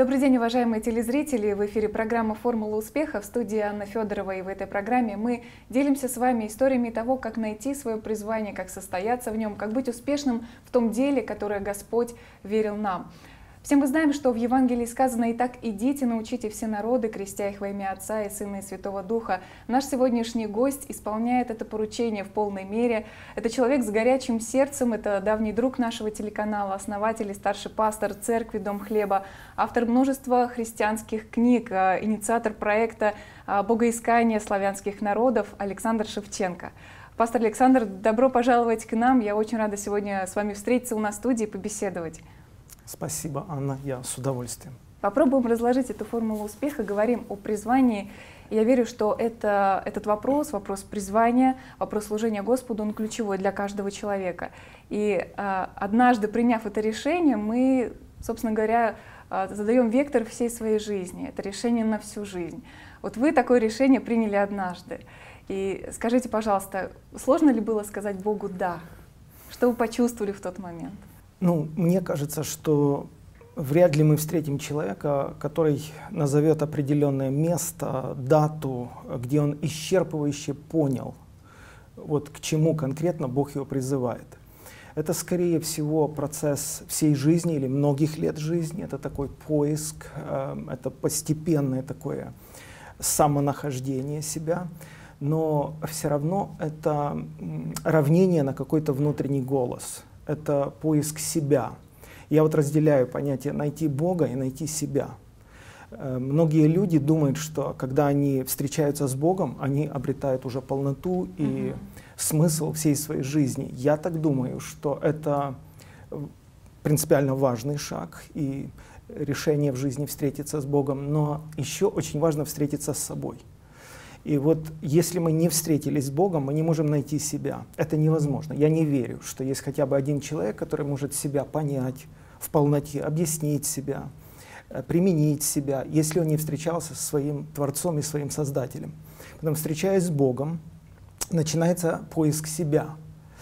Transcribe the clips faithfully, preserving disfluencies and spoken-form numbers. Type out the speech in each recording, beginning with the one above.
Добрый день, уважаемые телезрители! В эфире программа «Формула успеха», в студии Анна Федорова. И в этой программе мы делимся с вами историями того, как найти свое призвание, как состояться в нем, как быть успешным в том деле, которое Господь верил нам. Все мы знаем, что в Евангелии сказано: «Итак, идите, научите все народы, крестя их во имя Отца и Сына и Святого Духа». Наш сегодняшний гость исполняет это поручение в полной мере. Это человек с горячим сердцем, это давний друг нашего телеканала, основатель и старший пастор церкви «Дом хлеба», автор множества христианских книг, инициатор проекта «Богоискание славянских народов» Александр Шевченко. Пастор Александр, добро пожаловать к нам. Я очень рада сегодня с вами встретиться у нас в студии и побеседовать. Спасибо, Анна, я с удовольствием. Попробуем разложить эту формулу успеха, говорим о призвании. Я верю, что это, этот вопрос, вопрос призвания, вопрос служения Господу, он ключевой для каждого человека. И а, однажды, приняв это решение, мы, собственно говоря, задаем вектор всей своей жизни. Это решение на всю жизнь. Вот вы такое решение приняли однажды. И скажите, пожалуйста, сложно ли было сказать Богу «да»? Что вы почувствовали в тот момент? Ну, мне кажется, что вряд ли мы встретим человека, который назовет определенное место, дату, где он исчерпывающе понял, вот к чему конкретно Бог его призывает. Это, скорее всего, процесс всей жизни или многих лет жизни. Это такой поиск, это постепенное такое самонахождение себя. Но все равно это равнение на какой-то внутренний голос. Это поиск себя. Я вот разделяю понятие найти Бога и найти себя. Многие люди думают, что когда они встречаются с Богом, они обретают уже полноту и mm-hmm. смысл всей своей жизни. Я так думаю, что это принципиально важный шаг и решение в жизни встретиться с Богом, но еще очень важно встретиться с собой. И вот если мы не встретились с Богом, мы не можем найти себя. Это невозможно. Я не верю, что есть хотя бы один человек, который может себя понять в полноте, объяснить себя, применить себя, если он не встречался со своим Творцом и своим Создателем. Потом, встречаясь с Богом, начинается поиск себя.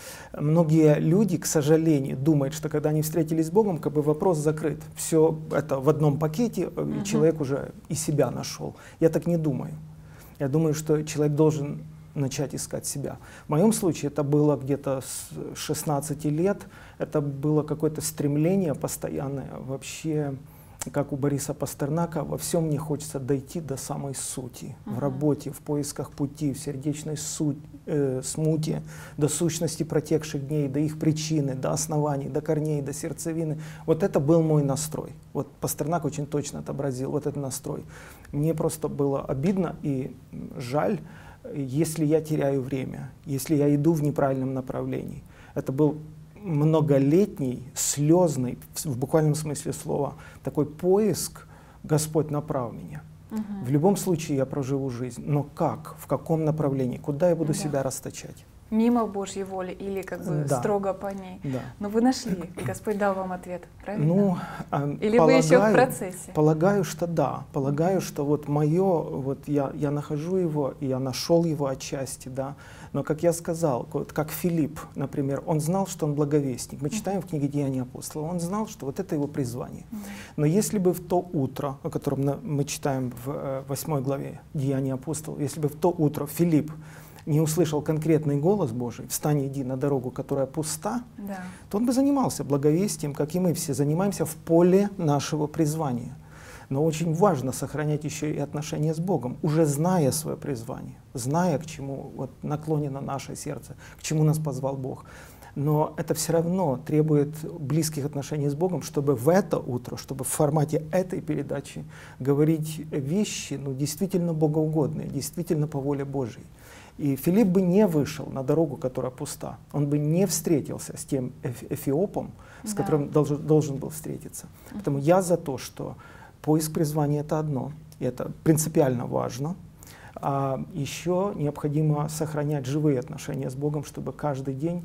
Многие люди, к сожалению, думают, что когда они встретились с Богом, как бы вопрос закрыт. Все это в одном пакете, uh-huh. и человек уже и себя нашел. Я так не думаю. Я думаю, что человек должен начать искать себя. В моем случае это было где-то с шестнадцати лет. Это было какое-то стремление постоянное. Вообще, как у Бориса Пастернака, во всем мне хочется дойти до самой сути. Uh-huh. В работе, в поисках пути, в сердечной суть, э, смуте, до сущности протекших дней, до их причины, до оснований, до корней, до сердцевины. Вот это был мой настрой. Вот Пастернак очень точно отобразил вот этот настрой. Мне просто было обидно и жаль, если я теряю время, если я иду в неправильном направлении. Это был многолетний, слезный, в буквальном смысле слова, такой поиск: Господь, направь меня. Угу. В любом случае я проживу жизнь, но как, в каком направлении, куда я буду да. себя расточать? Мимо Божьей воли или как бы да. строго по ней. Да. Но вы нашли, и Господь дал вам ответ, правильно? Ну, или полагаю, вы еще в процессе? Полагаю, что да. Полагаю, что вот мое, вот я, я нахожу его, и я нашел его отчасти, да. Но, как я сказал, вот как Филипп, например, он знал, что он благовестник. Мы читаем в книге «Деяния апостолов», он знал, что вот это его призвание. Но если бы в то утро, о котором мы читаем в восьмой главе «Деяния апостолов», если бы в то утро Филипп не услышал конкретный голос Божий: «Встань, иди на дорогу, которая пуста», да. то он бы занимался благовестием, как и мы все занимаемся в поле нашего призвания. Но очень важно сохранять еще и отношения с Богом, уже зная свое призвание, зная, к чему вот наклонено наше сердце, к чему нас позвал Бог. Но это все равно требует близких отношений с Богом, чтобы в это утро, чтобы в формате этой передачи говорить вещи, ну, действительно богоугодные, действительно по воле Божьей. И Филипп бы не вышел на дорогу, которая пуста. Он бы не встретился с тем эфиопом, с да. которым должен, должен был встретиться. Uh-huh. Поэтому я за то, что поиск призвания — это одно, и это принципиально важно. А еще необходимо сохранять живые отношения с Богом, чтобы каждый день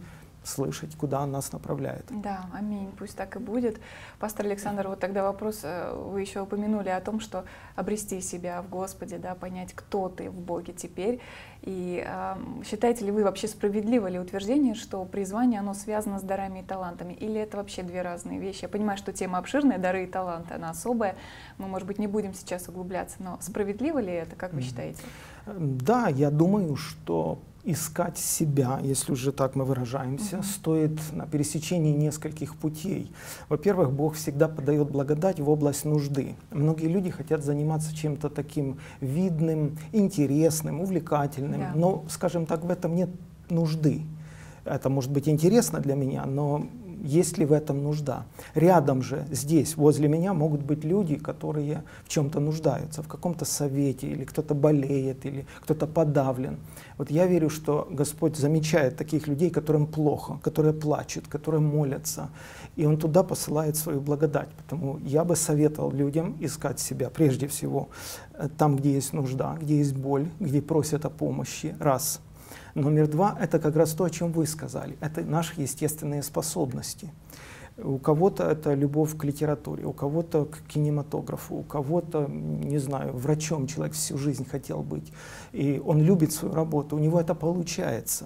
слышать, куда Он нас направляет. Да, аминь, пусть так и будет. Пастор Александр, вот тогда вопрос, вы еще упомянули о том, что обрести себя в Господе, да, понять, кто ты в Боге теперь. И э, считаете ли вы вообще справедливо ли утверждение, что призвание, оно связано с дарами и талантами? Или это вообще две разные вещи? Я понимаю, что тема обширная, дары и таланты, она особая. Мы, может быть, не будем сейчас углубляться, но справедливо ли это, как вы считаете? Да, я думаю, что искать себя, если уже так мы выражаемся, uh-huh. стоит на пересечении нескольких путей. Во-первых, Бог всегда подает благодать в область нужды. Многие люди хотят заниматься чем-то таким видным, интересным, увлекательным, yeah. но, скажем так, в этом нет нужды. Это может быть интересно для меня, но есть ли в этом нужда? Рядом же, здесь, возле меня могут быть люди, которые в чем-то нуждаются, в каком-то совете, или кто-то болеет, или кто-то подавлен. Вот я верю, что Господь замечает таких людей, которым плохо, которые плачут, которые молятся, и Он туда посылает свою благодать. Поэтому я бы советовал людям искать себя прежде всего там, где есть нужда, где есть боль, где просят о помощи, раз. Номер два — это как раз то, о чем вы сказали. Это наши естественные способности. У кого-то это любовь к литературе, у кого-то к кинематографу, у кого-то, не знаю, врачом человек всю жизнь хотел быть. И он любит свою работу, у него это получается.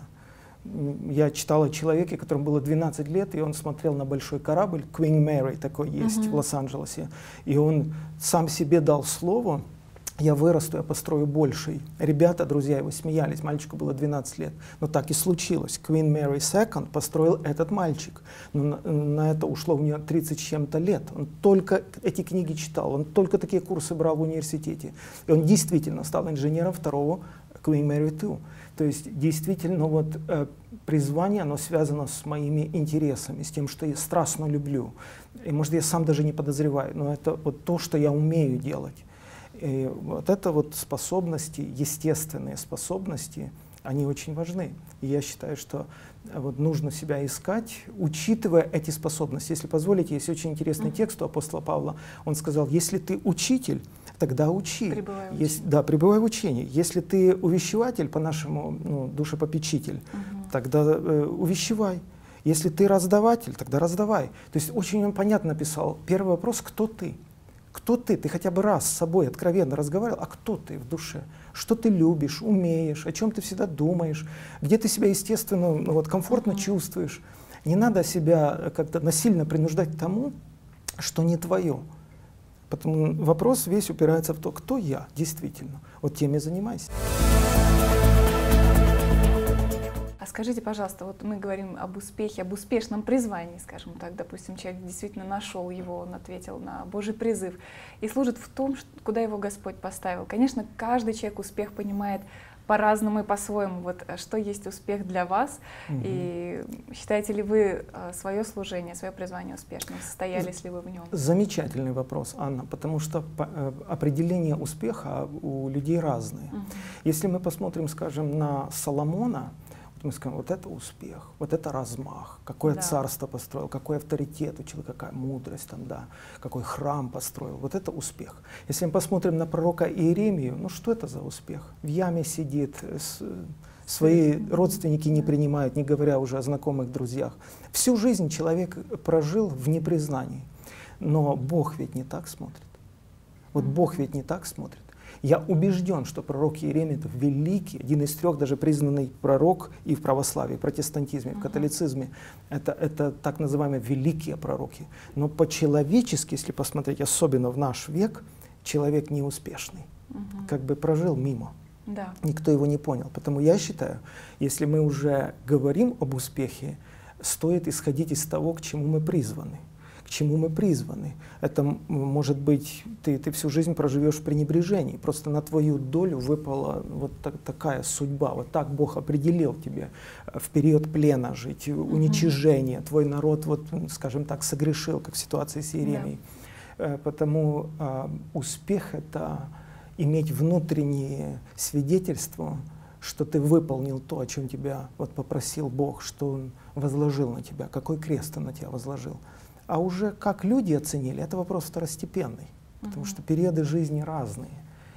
Я читал о человеке, которому было двенадцать лет, и он смотрел на большой корабль, Queen Mary такой есть uh-huh. в Лос-Анджелесе, и он сам себе дал слово: я вырасту, я построю больший. Ребята, друзья его, смеялись, мальчику было двенадцать лет. Но так и случилось. Queen Mary Second построил этот мальчик. Но на, на это ушло у него тридцать с чем-то лет. Он только эти книги читал, он только такие курсы брал в университете. И он действительно стал инженером второго Queen Mary Two. То есть действительно вот э, призвание, оно связано с моими интересами, с тем, что я страстно люблю. И может я сам даже не подозреваю, но это вот то, что я умею делать. И вот это вот способности, естественные способности, они очень важны. И я считаю, что вот нужно себя искать, учитывая эти способности. Если позволите, есть очень интересный uh-huh. текст у апостола Павла. Он сказал: если ты учитель, тогда учи. Пребывай в Если, да, пребывай в учении. Если ты увещеватель, по-нашему, ну, душепопечитель, uh-huh. тогда э, увещевай. Если ты раздаватель, тогда раздавай. То есть очень он понятно написал. Первый вопрос: кто ты? Кто ты? Ты хотя бы раз с собой откровенно разговаривал, а кто ты в душе? Что ты любишь, умеешь, о чем ты всегда думаешь, где ты себя, естественно, ну, вот, комфортно uh-huh. чувствуешь. Не надо себя как-то насильно принуждать к тому, что не твое. Потому вопрос весь упирается в то, кто я действительно. Вот тем и занимайся. Скажите, пожалуйста, вот мы говорим об успехе, об успешном призвании, скажем так. Допустим, человек действительно нашел его, он ответил на Божий призыв и служит в том, куда его Господь поставил. Конечно, каждый человек успех понимает по-разному и по-своему. Вот что есть успех для вас? Угу. И считаете ли вы свое служение, свое призвание успешным? Состоялись ли вы в нем? Замечательный вопрос, Анна, потому что определение успеха у людей разные. Угу. Если мы посмотрим, скажем, на Соломона, мы скажем: вот это успех, вот это размах, какое да. царство построил, какой авторитет у человека, какая мудрость там, да, какой храм построил, вот это успех. Если мы посмотрим на пророка Иеремию, ну что это за успех? В яме сидит, с, свои родственники не принимают, не говоря уже о знакомых друзьях. Всю жизнь человек прожил в непризнании, но Бог ведь не так смотрит. Вот Бог ведь не так смотрит. Я убежден, что пророк Иеремия — это великий, один из трех даже признанный пророк и в православии, в протестантизме, в католицизме. Это, это так называемые великие пророки. Но по-человечески, если посмотреть, особенно в наш век, человек неуспешный, uh-huh. как бы прожил мимо. Да. Никто его не понял. Поэтому я считаю, если мы уже говорим об успехе, стоит исходить из того, к чему мы призваны. К чему мы призваны. Это может быть, ты, ты всю жизнь проживешь в пренебрежении, просто на твою долю выпала вот так, такая судьба, вот так Бог определил тебе в период плена жить, uh-huh. уничижения, твой народ, вот, скажем так, согрешил, как в ситуации с Иеремией. Yeah. Потому а, успех — это иметь внутреннее свидетельство, что ты выполнил то, о чем тебя вот попросил Бог, что Он возложил на тебя, какой крест Он на тебя возложил. А уже как люди оценили, это вопрос второстепенный, потому что периоды жизни разные.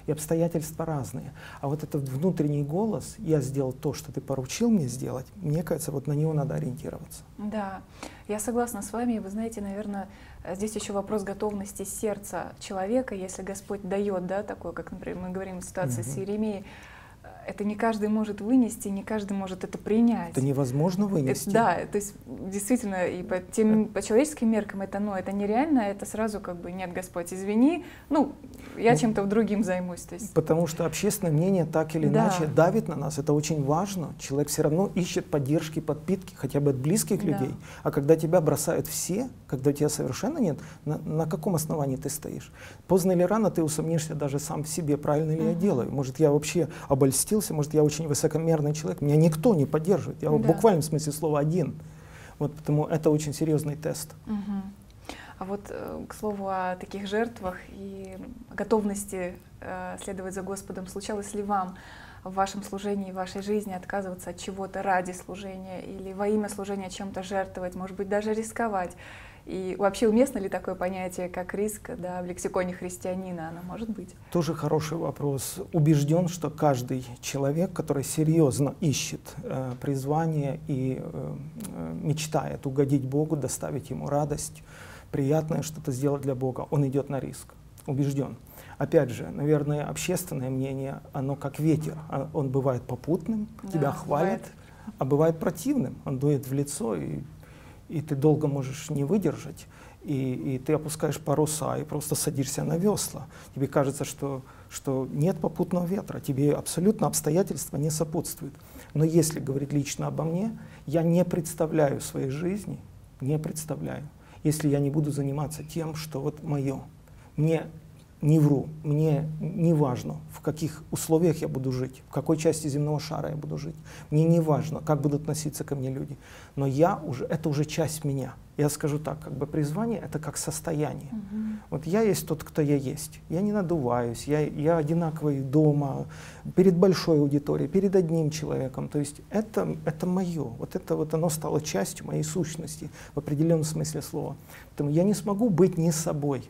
и обстоятельства разные. А вот этот внутренний голос, я сделал то, что ты поручил мне сделать, мне кажется, вот на него надо ориентироваться. Да, я согласна с вами. Вы знаете, наверное, здесь еще вопрос готовности сердца человека, если Господь дает, да, такое, как, например, мы говорим в ситуации Угу. с Иеремией, это не каждый может вынести, не каждый может это принять. Это невозможно вынести. Это, да, то есть действительно и по, тем, по человеческим меркам это, ну, это нереально, это сразу как бы нет, Господь, извини, ну, я ну, чем-то другим займусь. То есть. Потому что общественное мнение так или да. иначе давит на нас, это очень важно. Человек все равно ищет поддержки, подпитки, хотя бы от близких да. людей. А когда тебя бросают все, когда у тебя совершенно нет, на, на каком основании ты стоишь? Поздно или рано ты усомнишься даже сам в себе, правильно ли uh-huh. я делаю. Может, я вообще обольстился, может, я очень высокомерный человек, меня никто не поддерживает, я да. в буквальном смысле слова один. Вот потому это очень серьезный тест. Uh-huh. А вот, к слову, о таких жертвах и готовности э, следовать за Господом, случалось ли вам в вашем служении, в вашей жизни отказываться от чего-то ради служения или во имя служения чем-то жертвовать, может быть, даже рисковать? И вообще уместно ли такое понятие, как риск, да, в лексиконе христианина? Оно может быть? Тоже хороший вопрос. Убежден, что каждый человек, который серьезно ищет э, призвание и э, мечтает угодить Богу, доставить Ему радость, приятное что-то сделать для Бога, он идет на риск. Убежден. Опять же, наверное, общественное мнение, оно как ветер. Он бывает попутным, да, тебя хвалят, бывает. А бывает противным. Он дует в лицо, и, и ты долго можешь не выдержать. И, и ты опускаешь паруса и просто садишься на весла. Тебе кажется, что, что нет попутного ветра, тебе абсолютно обстоятельства не сопутствуют. Но если говорить лично обо мне, я не представляю своей жизни, не представляю, если я не буду заниматься тем, что вот мое. Мне не вру, мне не важно, в каких условиях я буду жить, в какой части земного шара я буду жить. Мне не важно, как будут относиться ко мне люди. Но я уже, это уже часть меня. Я скажу так, как бы призвание — это как состояние. Uh-huh. Вот я есть тот, кто я есть. Я не надуваюсь, я, я одинаковый дома, перед большой аудиторией, перед одним человеком. То есть это, это мое. Вот это вот оно стало частью моей сущности в определенном смысле слова. Поэтому я не смогу быть не собой.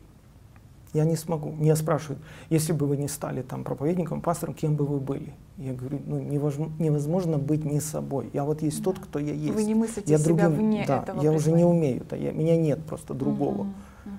Я не смогу. Меня спрашивают, если бы вы не стали там проповедником, пастором, кем бы вы были? Я говорю, ну невозможно, невозможно быть не собой. Я вот есть да. тот, кто я есть. Вы не мыслите я себя другим, вне да, этого я призвания. уже не умею, да, я, меня нет просто другого. Угу, угу.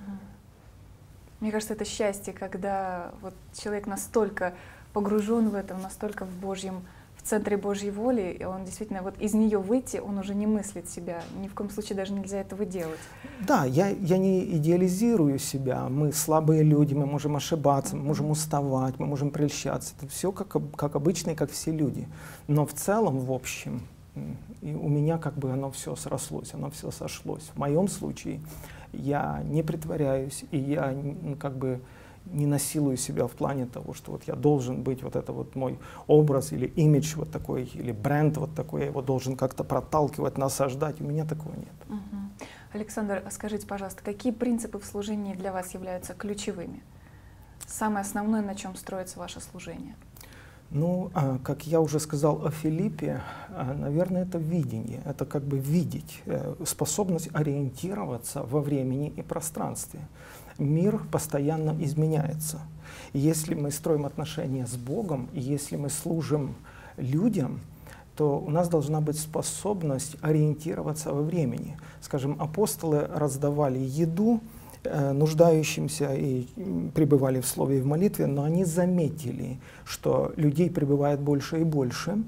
Мне кажется, это счастье, когда вот человек настолько погружен в это, настолько в Божьем, в центре Божьей воли, и он действительно вот из нее выйти, он уже не мыслит себя. Ни в коем случае даже нельзя этого делать. Да, я, я не идеализирую себя. Мы слабые люди, мы можем ошибаться, мы можем уставать, мы можем прельщаться. Это все как, как обычные, как все люди. Но в целом, в общем, и у меня как бы оно все срослось, оно все сошлось. В моем случае я не притворяюсь, и я как бы не насилую себя в плане того, что вот я должен быть, вот это вот мой образ или имидж вот такой, или бренд вот такой, я его должен как-то проталкивать, насаждать. У меня такого нет. Угу. Александр, скажите, пожалуйста, какие принципы в служении для вас являются ключевыми? Самое основное, на чем строится ваше служение? Ну, как я уже сказал о Филиппе, наверное, это видение, это как бы видеть, способность ориентироваться во времени и пространстве. Мир постоянно изменяется. И если мы строим отношения с Богом, и если мы служим людям, то у нас должна быть способность ориентироваться во времени. Скажем, апостолы раздавали еду э, нуждающимся и пребывали в слове и в молитве, но они заметили, что людей прибывает больше и больше,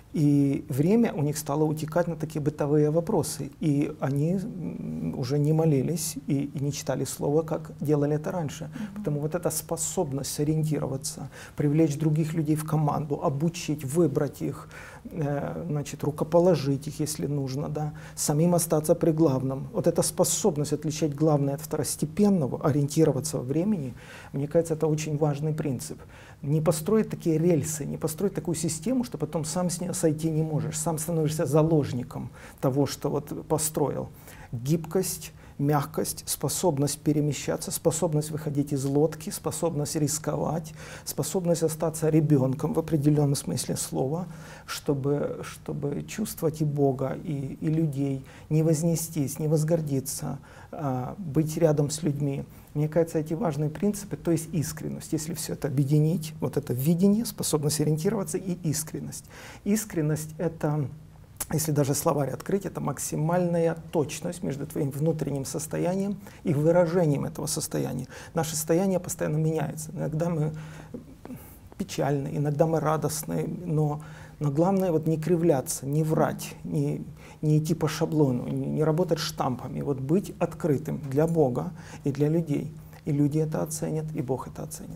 и время у них стало утекать на такие бытовые вопросы, и они уже не молились и, и не читали Слово, как делали это раньше. Mm-hmm. Потому вот эта способность сориентироваться, привлечь других людей в команду, обучить, выбрать их, э, значит, рукоположить их, если нужно, да, самим остаться при главном. Вот эта способность отличать главное от второстепенного, ориентироваться во времени, мне кажется, это очень важный принцип. Не построить такие рельсы, не построить такую систему, что потом сам с нее сойти не можешь, сам становишься заложником того, что вот построил. Гибкость, мягкость, способность перемещаться, способность выходить из лодки, способность рисковать, способность остаться ребенком в определенном смысле слова, чтобы, чтобы чувствовать и Бога, и, и людей, не вознестись, не возгордиться, а, быть рядом с людьми. Мне кажется, эти важные принципы, то есть искренность, если все это объединить, вот это видение, способность ориентироваться и искренность. Искренность — это, если даже словарь открыть, это максимальная точность между твоим внутренним состоянием и выражением этого состояния. Наше состояние постоянно меняется. Иногда мы печальны, иногда мы радостны, но, но главное вот не кривляться, не врать, не, не идти по шаблону, не, не работать штампами, вот быть открытым для Бога и для людей. И люди это оценят, и Бог это оценит.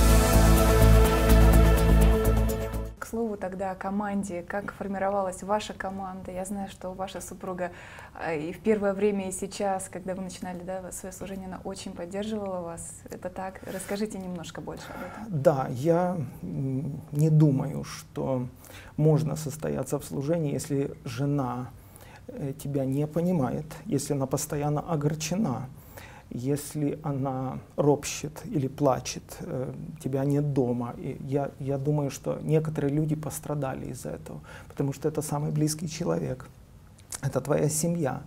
К слову тогда о команде. Как формировалась ваша команда? Я знаю, что ваша супруга и в первое время, и сейчас, когда вы начинали, да, свое служение, она очень поддерживала вас. Это так? Расскажите немножко больше об этом. Да, я не думаю, что можно состояться в служении, если жена тебя не понимает, если она постоянно огорчена, если она ропщет или плачет, э, тебя нет дома. И я, я думаю, что некоторые люди пострадали из-за этого, потому что это самый близкий человек, это твоя семья.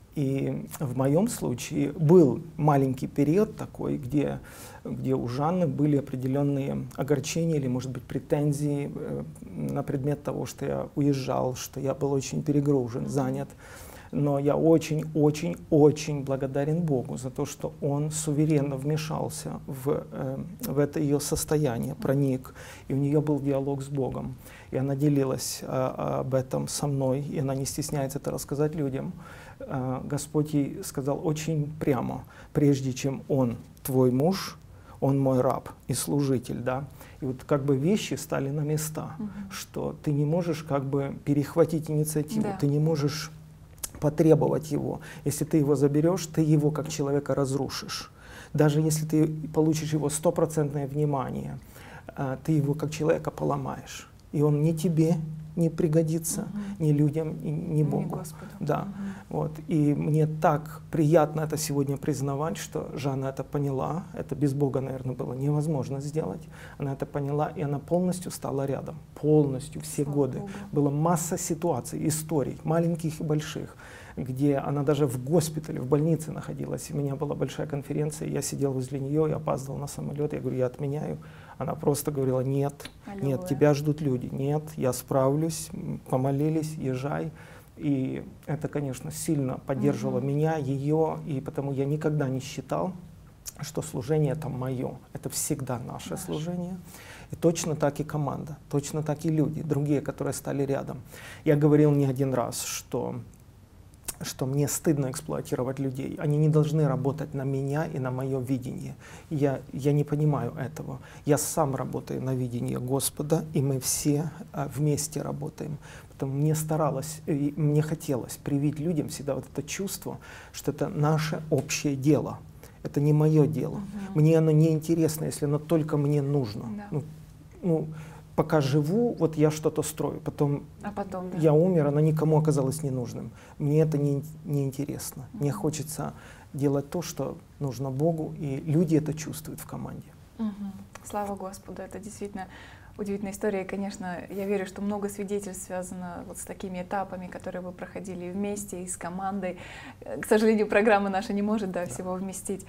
И в моем случае был маленький период такой, где, где у Жанны были определенные огорчения или, может быть, претензии э, на предмет того, что я уезжал, что я был очень перегружен, занят. Но я очень-очень-очень благодарен Богу за то, что Он суверенно вмешался в, э, в это ее состояние, проник, и у нее был диалог с Богом. И она делилась э, об этом со мной, и она не стесняется это рассказать людям. Э, Господь ей сказал очень прямо: прежде чем Он твой муж, он мой раб и служитель, да. И вот как бы вещи стали на места, угу. что ты не можешь как бы перехватить инициативу, да. ты не можешь потребовать его. Если ты его заберешь, ты его как человека разрушишь. Даже если ты получишь его стопроцентное внимание, ты его как человека поломаешь. И он ни тебе не пригодится, угу. ни людям, ни Богу. Ни Господу. Да. Угу. Вот. И мне так приятно это сегодня признавать, что Жанна это поняла. Это без Бога, наверное, было невозможно сделать. Она это поняла, и она полностью стала рядом. Полностью, все Слава годы. Богу. Была масса ситуаций, историй, маленьких и больших, где она даже в госпитале, в больнице находилась. И у меня была большая конференция, я сидел возле нее, я опаздывал на самолет, я говорю, я отменяю. Она просто говорила, нет, Аллилуйя. Нет, тебя ждут люди, нет, я справлюсь, помолились, езжай. И это, конечно, сильно поддерживало угу. меня, ее, и потому я никогда не считал, что служение это мое, это всегда наше Наш. служение. И точно так и команда, точно так и люди, другие, которые стали рядом. Я говорил не один раз, что что мне стыдно эксплуатировать людей. Они не должны работать на меня и на мое видение. Я, я не понимаю этого. Я сам работаю на видение Господа, и мы все а, вместе работаем. Потому мне старалось, и мне хотелось привить людям всегда вот это чувство, что это наше общее дело. Это не мое дело. Угу. Мне оно не интересно, если оно только мне нужно. Да. Ну, ну, пока живу, вот я что-то строю, потом, а потом да. я умер, оно никому оказалось ненужным. Мне это не, не интересно. Mm-hmm. Мне хочется делать то, что нужно Богу, и люди это чувствуют в команде. Mm-hmm. Слава Господу, это действительно удивительная история. И, конечно, я верю, что много свидетельств связано вот с такими этапами, которые вы проходили вместе и с командой. К сожалению, программа наша не может да, всего вместить.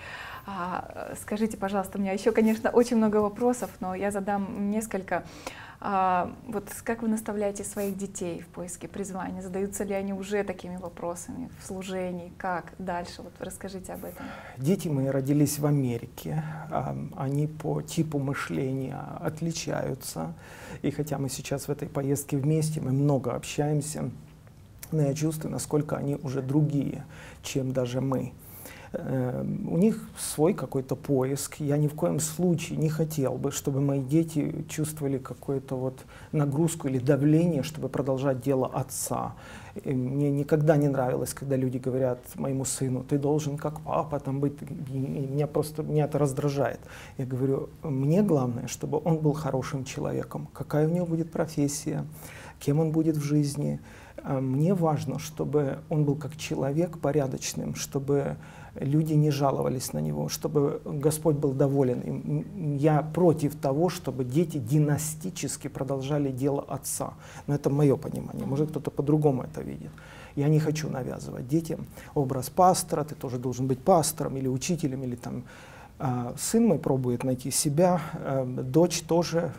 А, скажите, пожалуйста, у меня еще, конечно, очень много вопросов, но я задам несколько. А, вот как вы наставляете своих детей в поиске призвания? Задаются ли они уже такими вопросами в служении? Как дальше? Вот расскажите об этом. Дети мои родились в Америке. Они по типу мышления отличаются. И хотя мы сейчас в этой поездке вместе, мы много общаемся, но я чувствую, насколько они уже другие, чем даже мы. У них свой какой-то поиск. Я ни в коем случае не хотел бы, чтобы мои дети чувствовали какую-то вот нагрузку или давление, чтобы продолжать дело отца. И мне никогда не нравилось, когда люди говорят моему сыну, ты должен как папа там быть. И меня просто меня это раздражает. Я говорю, мне главное, чтобы он был хорошим человеком. Какая у него будет профессия, кем он будет в жизни. Мне важно, чтобы он был как человек порядочным, чтобы люди не жаловались на него, чтобы Господь был доволен им. Я против того, чтобы дети династически продолжали дело отца. Но это мое понимание, может кто-то по-другому это видит. Я не хочу навязывать детям образ пастора, ты тоже должен быть пастором или учителем, или там а, сын мой пробует найти себя, а, дочь тоже,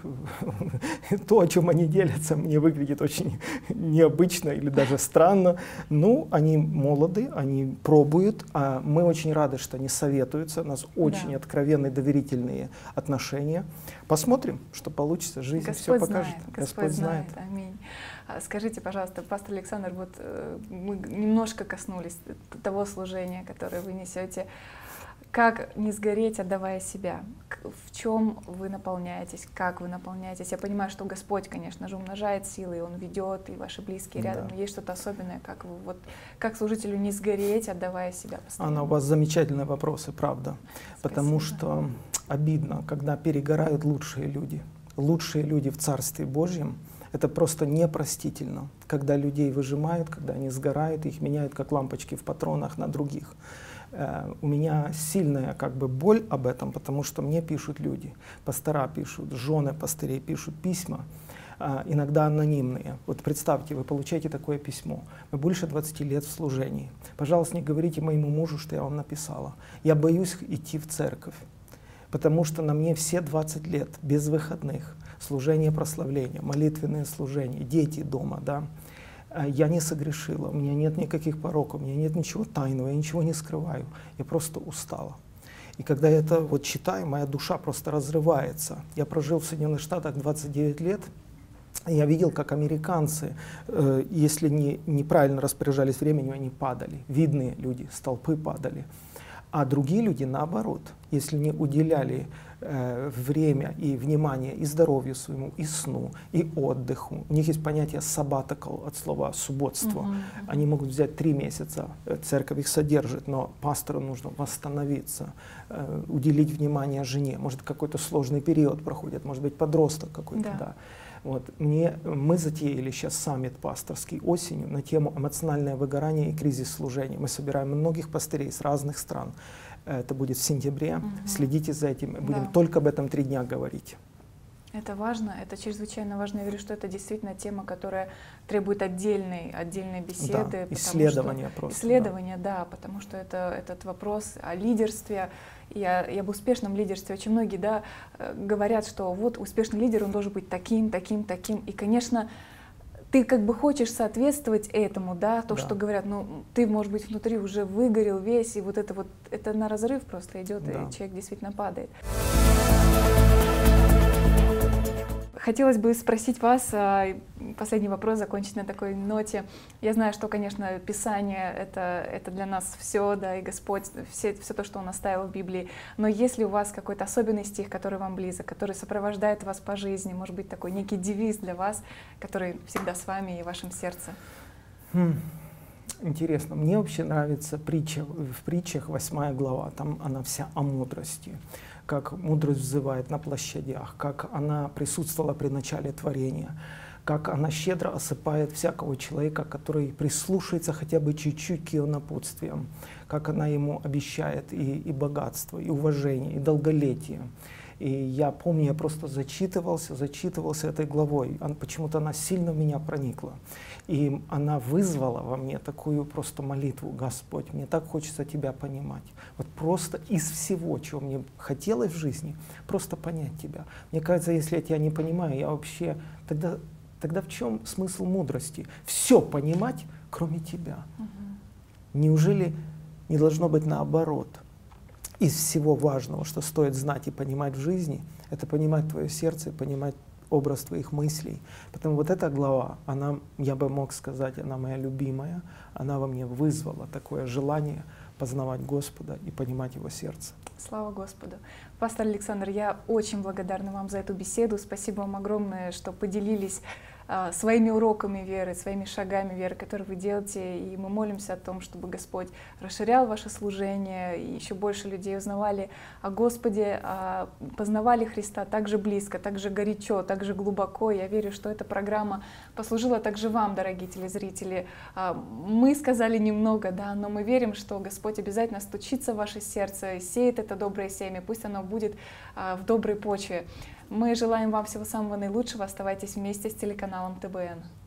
то, о чем они делятся, мне выглядит очень необычно или даже странно. Ну, они молоды, они пробуют, а мы очень рады, что они советуются, у нас очень да. откровенные, доверительные отношения. Посмотрим, что получится, жизнь Господь все покажет. Знает, Господь, Господь знает. знает. Аминь. Скажите, пожалуйста, пастор Александр, вот э, мы немножко коснулись того служения, которое вы несете. Как не сгореть, отдавая себя? В чем вы наполняетесь? Как вы наполняетесь? Я понимаю, что Господь, конечно же, умножает силы, и Он ведет, и ваши близкие рядом. Да. Но есть что-то особенное, как вы, вот, как служителю не сгореть, отдавая себя постоянно? Анна, у вас замечательные вопросы, правда. Спасибо. Потому что обидно, когда перегорают лучшие люди. Лучшие люди в Царстве Божьем. Это просто непростительно, когда людей выжимают, когда они сгорают, их меняют как лампочки в патронах на других. Uh, у меня сильная как бы боль об этом, потому что мне пишут люди, пастора пишут, жены пастырей пишут письма, uh, иногда анонимные. Вот представьте, вы получаете такое письмо, мы больше двадцати лет в служении. Пожалуйста, не говорите моему мужу, что я вам написала. Я боюсь идти в церковь, потому что на мне все двадцать лет, без выходных, служение, прославление, молитвенные служения, дети дома, да. Я не согрешила, у меня нет никаких пороков, у меня нет ничего тайного, я ничего не скрываю, я просто устала. И когда я это вот читаю, моя душа просто разрывается. Я прожил в Соединенных Штатах двадцать девять лет, и я видел, как американцы, э, если не, неправильно распоряжались временем, они падали. Видные люди, столпы падали. А другие люди, наоборот, если не уделяли э, время и внимание и здоровью своему, и сну, и отдыху. У них есть понятие sabbatical от слова субботство. Uh-huh. Они могут взять три месяца, церковь их содержит, но пастору нужно восстановиться, э, уделить внимание жене. Может, какой-то сложный период проходит, может быть, подросток какой-то, да. да. Вот, мне, мы затеяли сейчас саммит пасторский осенью на тему эмоциональное выгорание и кризис служения. Мы собираем многих пастырей с разных стран. Это будет в сентябре. Угу. Следите за этим. Будем да. только об этом три дня говорить. Это важно, это чрезвычайно важно. Я верю, что это действительно тема, которая требует отдельной, отдельной беседы. Да, исследования что, просто. Исследования, да. да, потому что это, этот вопрос о лидерстве и, о, и об успешном лидерстве. Очень многие да, говорят, что вот успешный лидер, он должен быть таким, таким, таким. И, конечно, ты как бы хочешь соответствовать этому, да, то, да. что говорят, ну, ты, может быть, внутри уже выгорел весь, и вот это вот, это на разрыв просто идет, да. и человек действительно падает. Хотелось бы спросить вас, последний вопрос, закончить на такой ноте. Я знаю, что, конечно, Писание это, — это для нас все, да, и Господь, все, все то, что Он оставил в Библии. Но есть ли у вас какой-то особенный стих, который вам близок, который сопровождает вас по жизни, может быть, такой некий девиз для вас, который всегда с вами и в вашем сердце? Хм. Интересно, мне вообще нравится притча, в притчах восьмая глава, там она вся о мудрости. Как мудрость взывает на площадях, как она присутствовала при начале творения, как она щедро осыпает всякого человека, который прислушается хотя бы чуть-чуть к ее напутствиям, как она ему обещает и, и богатство, и уважение, и долголетие. И я помню, я просто зачитывался, зачитывался этой главой. Почему-то она сильно в меня проникла. И она вызвала во мне такую просто молитву: Господь, мне так хочется Тебя понимать. Вот просто из всего, чего мне хотелось в жизни, просто понять Тебя. Мне кажется, если я Тебя не понимаю, я вообще... Тогда, тогда в чем смысл мудрости? Все понимать, кроме Тебя. Угу. Неужели не должно быть наоборот? Из всего важного, что стоит знать и понимать в жизни, это понимать твое сердце, понимать образ твоих мыслей. Поэтому вот эта глава, она, я бы мог сказать, она моя любимая, она во мне вызвала такое желание познавать Господа и понимать Его сердце. Слава Господу. Пастор Александр, я очень благодарна вам за эту беседу. Спасибо вам огромное, что поделились своими уроками веры, своими шагами веры, которые вы делаете. И мы молимся о том, чтобы Господь расширял ваше служение, и еще больше людей узнавали о Господе, познавали Христа так же близко, так же горячо, так же глубоко. Я верю, что эта программа послужила также вам, дорогие телезрители. Мы сказали немного, да, но мы верим, что Господь обязательно стучится в ваше сердце, сеет это доброе семя, пусть оно будет в доброй почве. Мы желаем вам всего самого наилучшего. Оставайтесь вместе с телеканалом Тэ Бэ Эн.